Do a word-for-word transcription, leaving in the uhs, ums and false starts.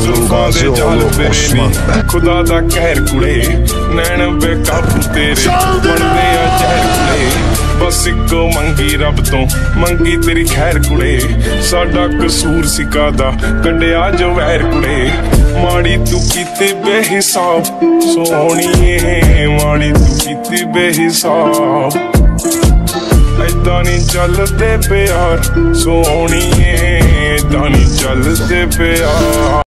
जुल्फां दे जाल तेरे नी खुदा दा कहर कुड़े नैन बेकाबू तेरे बनदे आ जहर कुड़े बस इको मंगी रब तो मंगी तेरी खैर कुड़े साडा कसूर सिका दा कड्डिया जो वैर कुड़े माड़ी तू कीती बेहिसाब सोहणीए माड़ी तू कीती बेहिसाब ऐदा नी चलदे प्यार सोहणीए ऐदा नी चलदे प्यार।